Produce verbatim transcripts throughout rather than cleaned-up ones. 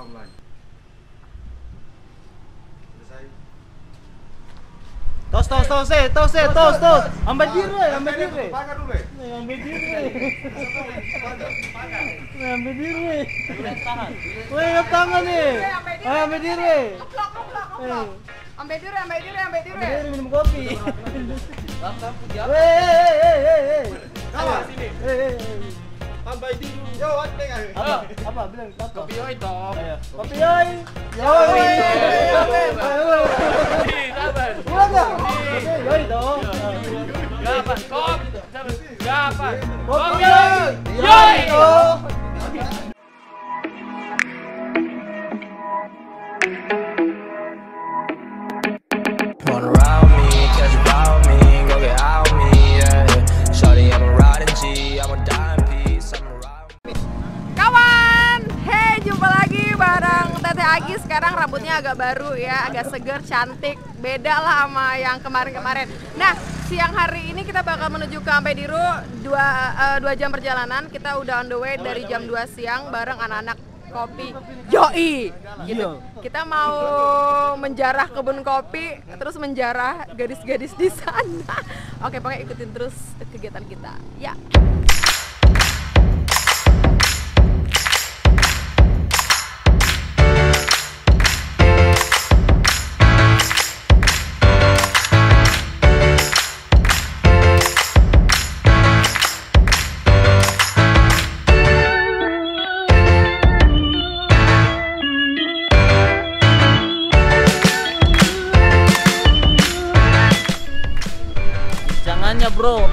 online. Selesai. Tos tos tos eh, tos eh, tos tos. Ambil diri, ambil diri. Pakai dulu. Nih, ambil diri. Nih, ambil diri. Woi, ngap tangan nih. Ayo ambil diri. Keplok, keplok, keplok. Ambil diri, ambil diri, ambil diri. Ambil diri minum kopi. Lampu-lampu Woi, hei, hei, hei, hei. Kawan sini. Hei, hei, hei. Sampai tidur. Yo, antek ayo. Apa? Apa? Bilang apa? kopi oi dong. Ayo. Kopi yoi. Yoi. Sabar. Ulang enggak? Yoi dong. Gapan? Kop. Gapan? Kopi yoi. Yoi dong. Wanna round me, catch about me, go get out me, yeah. Shawty, I'm a riding G, I'm a dime piece, I'm a ride. Kawan, hey jumpa lagi bareng Teteh Agi. Sekarang rambutnya agak baru ya, agak seger, cantik. Beda lah sama yang kemarin-kemarin. Nah, siang hari ini kita bakal menuju ke Ampediru. Dua, uh, dua jam perjalanan, kita udah on the way dari jam dua siang bareng anak-anak kopi Yoi gitu. Kita mau menjarah kebun kopi, terus menjarah gadis-gadis di sana. Oke, pokoknya ikutin terus kegiatan kita. Ya. Jangannya bro.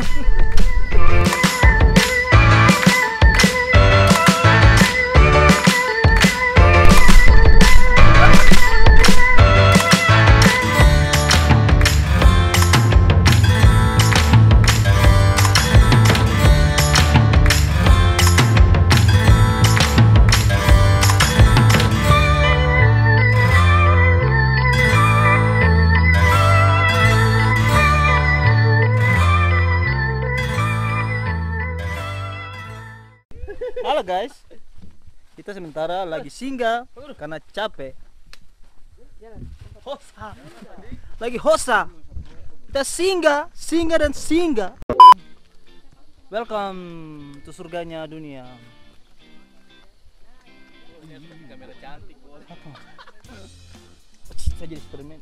Halo guys, kita sementara lagi singgah karena capek. Hosa, lagi hosa. Kita singgah, singgah dan singgah. Welcome to surganya dunia. Kamera cantik. Apa? Saya jadi Superman.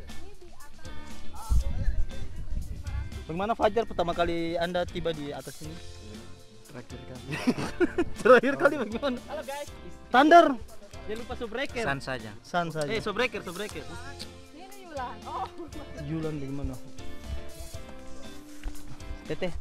Bagaimana Fajar pertama kali Anda tiba di atas sini? Terakhir kali. Terakhir kali bagaimana? Halo guys. Thunder. Jangan lupa subbreaker. San saja. San saja. Eh, subbreaker, subbreaker. Ini Yulan. Oh. Yulan bagaimana? Teteh.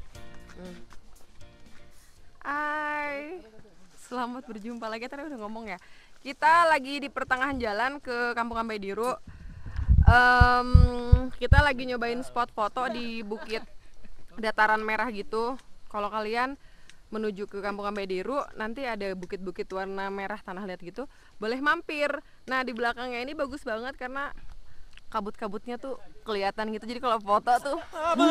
Hai. Selamat berjumpa lagi. Tadi udah ngomong ya. Kita lagi di pertengahan jalan ke Kampung Ampediru. Um, kita lagi nyobain spot foto di Bukit Dataran Merah gitu. Kalau kalian menuju ke Kampung Ampediru, nanti ada bukit-bukit warna merah tanah liat gitu, boleh mampir. Nah, di belakangnya ini bagus banget karena kabut-kabutnya tuh kelihatan gitu. Jadi kalau foto tuh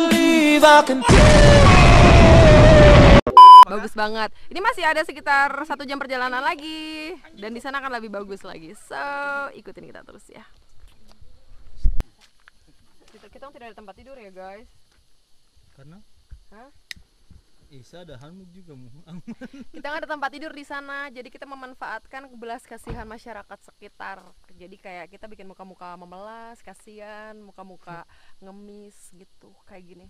bagus banget. Ini masih ada sekitar satu jam perjalanan lagi, dan di sana akan lebih bagus lagi. So, ikutin kita terus ya. Kita, kita tidak ada tempat tidur ya guys. Karena? Hah? Isa ada Hanmuk juga mu. Kita nggak ada tempat tidur di sana, jadi kita memanfaatkan belas kasihan masyarakat sekitar. Jadi kayak kita bikin muka-muka memelas, kasihan, muka-muka ngemis gitu, kayak gini.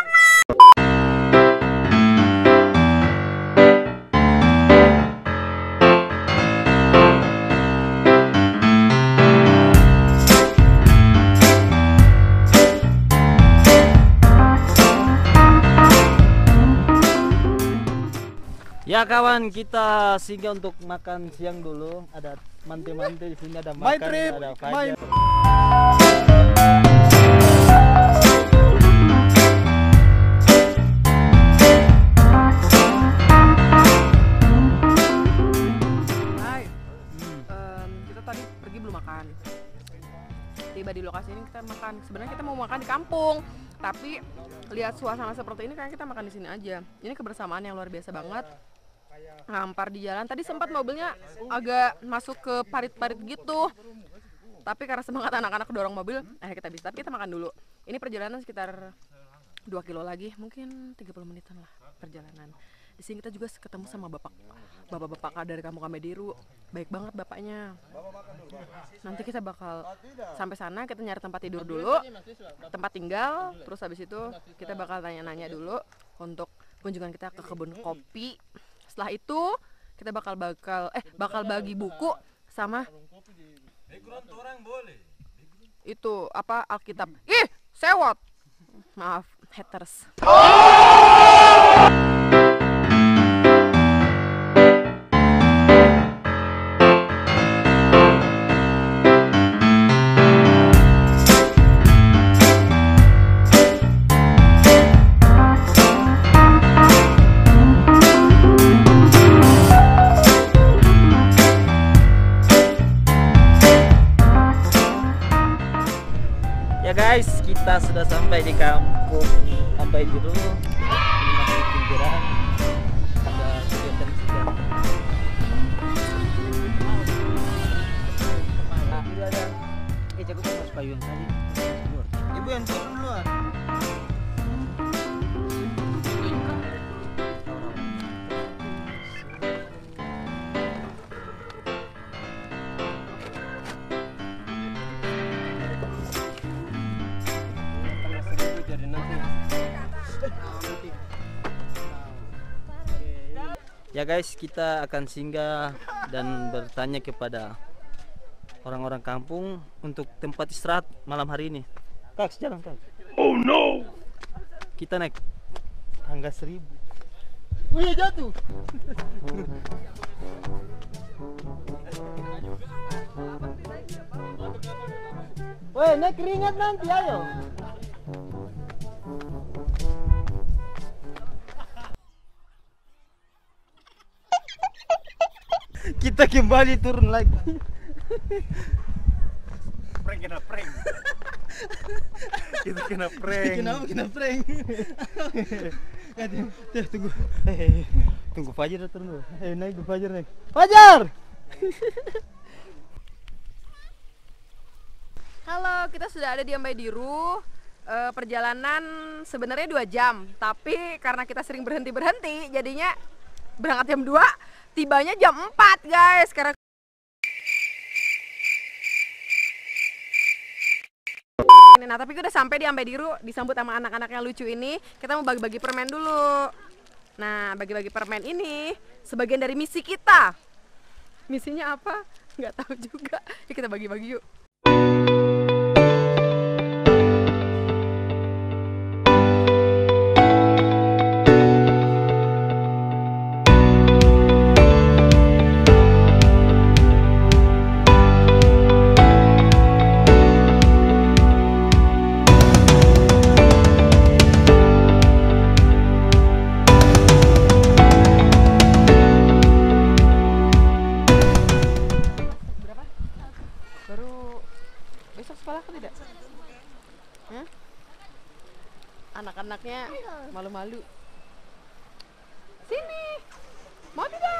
Ya kawan, kita singgah untuk makan siang dulu. Ada mante-mante di sini, ada makan, trip, ada my- Fajar. Hai, Em, kita tadi pergi belum makan. Tiba di lokasi ini kita makan. Sebenarnya kita mau makan di kampung, tapi lihat suasana seperti ini kayak kita makan di sini aja. Ini kebersamaan yang luar biasa banget. ngampar di jalan. Tadi sempat mobilnya agak masuk ke parit-parit gitu. Tapi karena semangat anak-anak dorong mobil, eh kita bisa. Tapi kita makan dulu. Ini perjalanan sekitar dua kilo lagi, mungkin tiga puluh menitan lah perjalanan. Di sini kita juga ketemu sama bapak bapak-bapak dari kampung Ambediru. Baik banget bapaknya. Nanti kita bakal sampai sana, kita nyari tempat tidur dulu, tempat tinggal, terus habis itu kita bakal tanya-nanya dulu untuk kunjungan kita ke kebun kopi. Setelah itu kita bakal bakal eh bakal bagi buku sama itu apa Alkitab. Ih, sewot. Maaf, haters. Ya guys, kita sudah sampai di kampung Ambediru. Ini masih pinggiran. Ada kegiatan sedang. Nah, ini ada. Eh, jago mas payung tadi. Ibu yang turun duluan. Ya guys, kita akan singgah dan bertanya kepada orang-orang kampung untuk tempat istirahat malam hari ini. Kak, jalan kak. Oh no! Kita naik tangga seribu. Wih, jatuh. Weh, naik keringat nanti, ayo. Kita kembali turun lagi. Prank kena prank. Kita kena prank. Kenapa kena prank? Tuh, tunggu. Eh, tunggu Fajar datang dulu. Eh, naik Fajar naik. Fajar! Halo, kita sudah ada di Ambediru. E, perjalanan sebenarnya dua jam, tapi karena kita sering berhenti-berhenti, jadinya berangkat jam dua, tibanya jam empat guys. Karena nah, tapi kita udah sampai di Ambediru, disambut sama anak-anak yang lucu ini. Kita mau bagi-bagi permen dulu. Nah, bagi-bagi permen ini sebagian dari misi kita. Misinya apa? Nggak tahu juga. Yuk kita bagi-bagi yuk. Anak-anaknya malu-malu. Sini, mau tidak?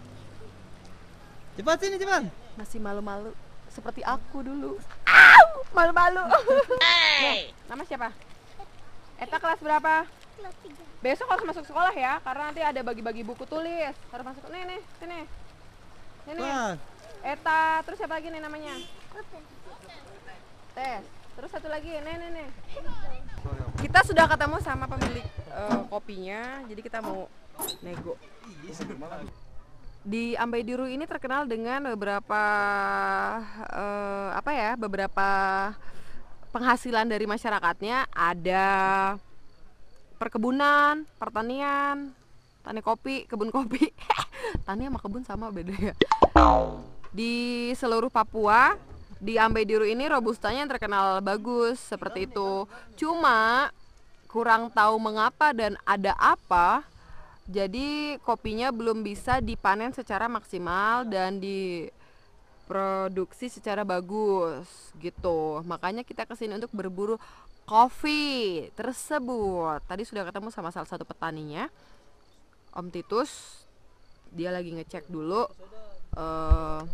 Cepat sini cepat. Masih malu-malu, seperti aku dulu. Au, malu-malu. Hey. Nama siapa? Eta kelas berapa? Kelas tiga. Besok harus masuk sekolah ya, karena nanti ada bagi-bagi buku tulis. Harus masuk. Nih nih, sini. Ini. Eta, terus siapa lagi nih namanya? Tes. Terus satu lagi, nih nih nih. Kita sudah ketemu sama pemilik uh, kopinya, jadi kita mau nego. Di Ambediru ini terkenal dengan beberapa uh, apa ya, beberapa penghasilan dari masyarakatnya. Ada perkebunan, pertanian, tani kopi, kebun kopi. Tani sama kebun sama beda ya. Di seluruh Papua. Di Ambediru ini robustanya yang terkenal bagus seperti itu. Cuma kurang tahu mengapa dan ada apa, jadi kopinya belum bisa dipanen secara maksimal dan diproduksi secara bagus gitu. Makanya kita kesini untuk berburu kopi tersebut. Tadi sudah ketemu sama salah satu petaninya, Om Titus. dia lagi ngecek dulu uh,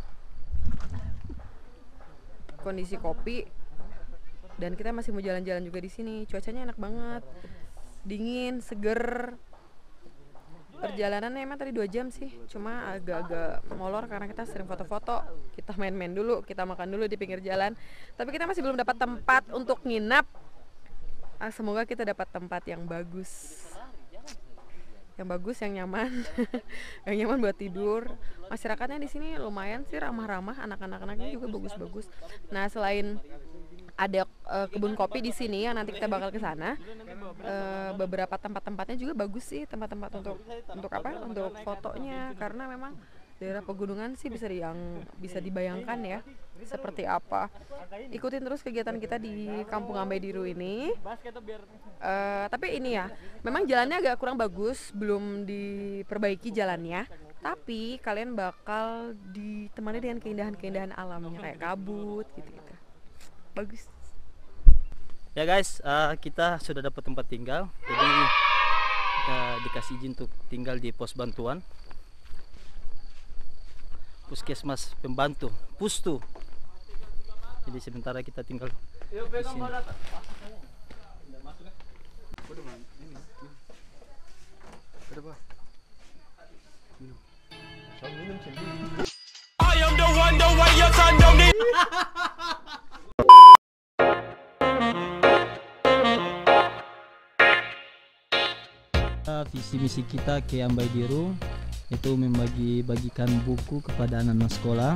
kondisi kopi, dan kita masih mau jalan-jalan juga di sini. Cuacanya enak banget, dingin, seger. Perjalanannya emang tadi dua jam sih, cuma agak-agak molor karena kita sering foto-foto. Kita main-main dulu, kita makan dulu di pinggir jalan. Tapi kita masih belum dapat tempat untuk nginap. Ah, semoga kita dapat tempat yang bagus, yang bagus, yang nyaman, yang nyaman buat tidur. Masyarakatnya di sini lumayan sih ramah-ramah, anak-anak-anaknya juga bagus-bagus. Nah, selain ada uh, kebun kopi di sini yang nanti kita bakal ke sana. Uh, beberapa tempat-tempatnya juga bagus sih, tempat-tempat untuk untuk apa? Untuk fotonya, karena memang daerah pegunungan sih bisa di, yang bisa dibayangkan ya seperti apa. Ikutin terus kegiatan kita di Kampung Ambaidiru ini. Uh, tapi ini ya, memang jalannya agak kurang bagus, belum diperbaiki jalannya. Tapi kalian bakal ditemani dengan keindahan-keindahan alamnya kayak kabut gitu-gitu. Bagus. Ya guys, uh, kita sudah dapat tempat tinggal, jadi kita dikasih izin untuk tinggal di pos bantuan puskesmas pembantu Pustu. Jadi sementara kita tinggal di sini. I am the one, the way your son don't need. Visi misi kita ke Ambaidiru itu membagi-bagikan buku kepada anak-anak sekolah.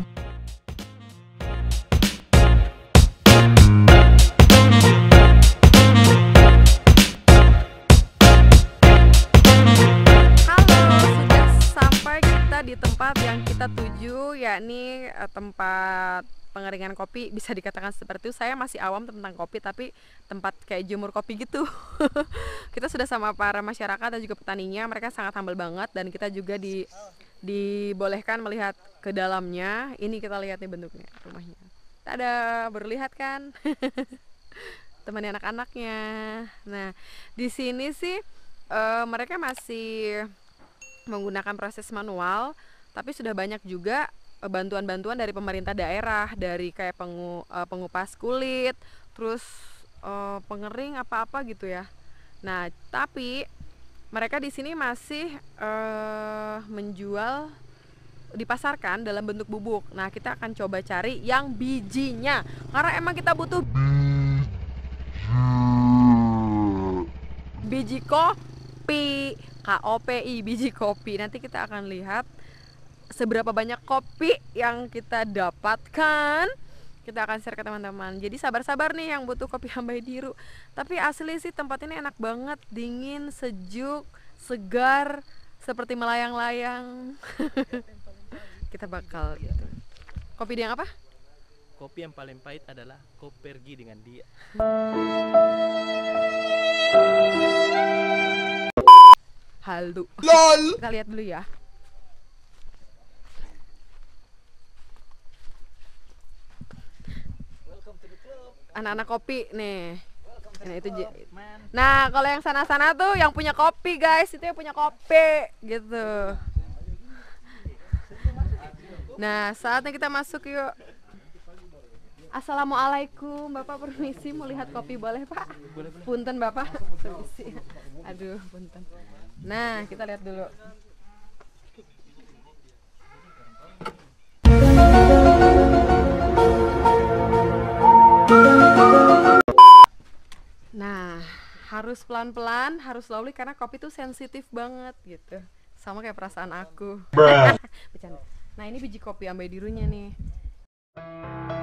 Halo, sudah sampai kita di tempat yang kita tuju, yakni uh, tempat pengeringan kopi. Bisa dikatakan seperti itu. Saya masih awam tentang kopi, tapi tempat kayak jemur kopi gitu. Kita sudah sama para masyarakat dan juga petaninya, mereka sangat humble banget, dan kita juga di dibolehkan melihat ke dalamnya. Ini kita lihat nih bentuknya rumahnya. Tada, berlihat kan? Temannya anak-anaknya. Nah, di sini sih uh, mereka masih menggunakan proses manual, tapi sudah banyak juga bantuan-bantuan dari pemerintah daerah, dari kayak pengu, uh, pengupas kulit, terus uh, pengering apa-apa gitu ya. Nah, tapi mereka di sini masih uh, menjual, dipasarkan dalam bentuk bubuk. Nah, kita akan coba cari yang bijinya, karena emang kita butuh biji kopi, K O P I, biji kopi. Nanti kita akan lihat seberapa banyak kopi yang kita dapatkan. Kita akan share ke teman-teman. Jadi sabar-sabar nih yang butuh kopi Ambaidiru. Tapi asli sih tempat ini enak banget, dingin, sejuk, segar, seperti melayang-layang. Kita bakal gitu. Kopi dia yang apa? Kopi yang paling pahit adalah kau pergi dengan dia. Halu. LOL. Kita lihat dulu ya. Anak-anak kopi nih. Nah, itu nah, kalau yang sana-sana tuh yang punya kopi, guys, itu yang punya kopi gitu. Nah, saatnya kita masuk yuk. Assalamualaikum, Bapak, permisi mau lihat kopi boleh, Pak? Punten, Bapak. Permisi. Aduh, punten. Nah, kita lihat dulu. Nah, harus pelan-pelan, harus slowly karena kopi tuh sensitif banget gitu. Sama kayak perasaan aku. Bercanda. Nah, ini biji kopi Ambaidirunya nih.